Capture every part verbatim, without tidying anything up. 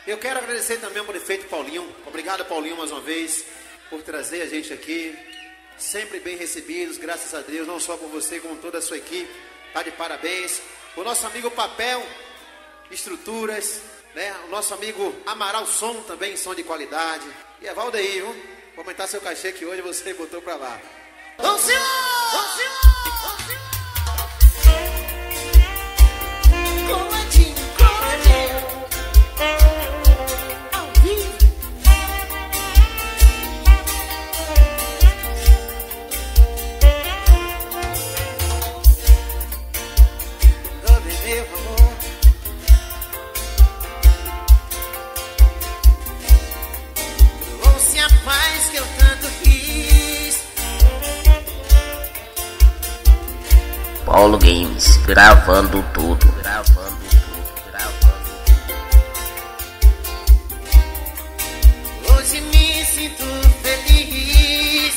Eu quero agradecer também ao prefeito Paulinho. Obrigado, Paulinho, mais uma vez, por trazer a gente aqui. Sempre bem recebidos, graças a Deus, não só por você, como toda a sua equipe. Tá de parabéns. O nosso amigo Papel Estruturas, né? O nosso amigo Amaral Som também, som de qualidade. E a Valdeir, viu? Vou aumentar seu cachê que hoje você botou pra lá. Ô senhor! Ô senhor! Ô senhor! Coladinho, coladinho. Ao vivo. Ô meu amor. Trouxe a paz que eu tanto quis. Paulo Games, gravando tudo, gravando tudo, gravando tudo. Hoje me sinto feliz.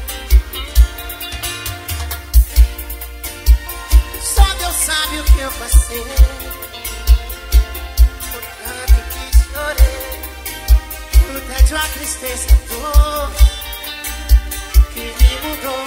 Só Deus sabe o que eu passei. Por tanto que chorei. O tédio, a tristeza, a dor que me mudou.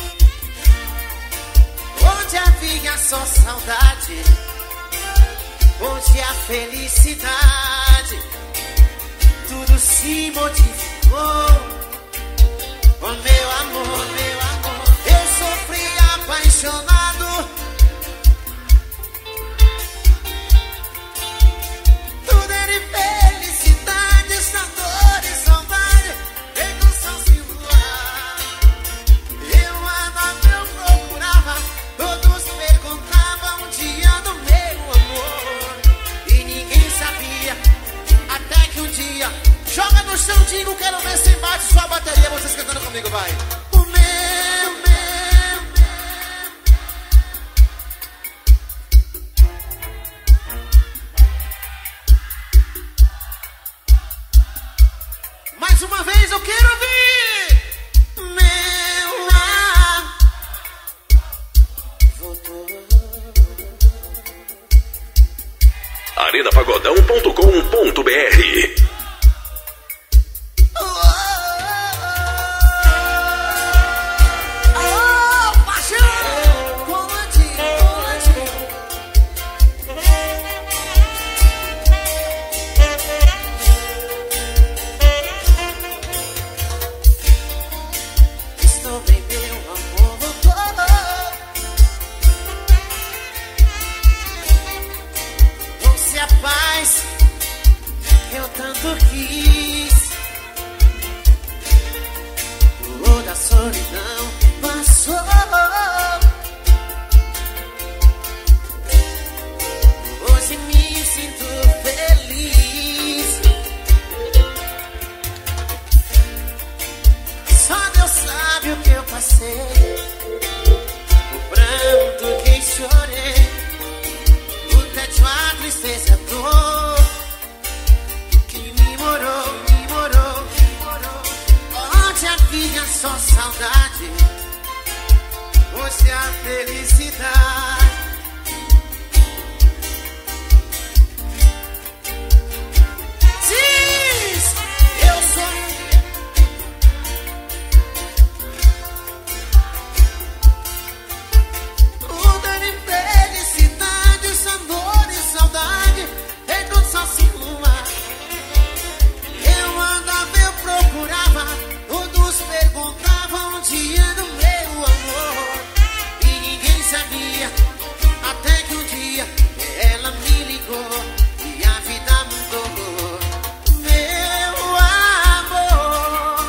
Onde havia só saudade, onde a felicidade, tudo se modificou. Oh meu amor, meu amor, eu sofri apaixonado. Tudo era felicidade, essa dor e saudade, emoção sem luar. Eu amava, eu procurava. Todos perguntavam um dia do meu amor e ninguém sabia, até que um dia joga no chão, digo, quero ver se bate sua bateria. Vocês cantando comigo, vai. O meu, meu, mais uma vez eu quero ouvir. Meu amor voltou. arena pagodão ponto com ponto br. Tanto quis, toda a solidão passou. Hoje me sinto feliz. Só Deus sabe o que eu passei, o pranto que chorei, o tédio, a tristeza, a dor. Havia só saudade, hoje a felicidade. Diz, eu sou. Tudo é felicidade, amor e saudade, é tudo só se luar. Eu andava, eu procurava. Perguntavam um dia do meu amor e ninguém sabia, até que um dia ela me ligou e a vida mudou. Meu amor,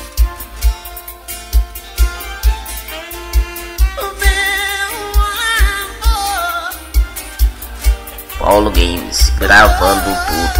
meu amor. Paulo Games, gravando tudo.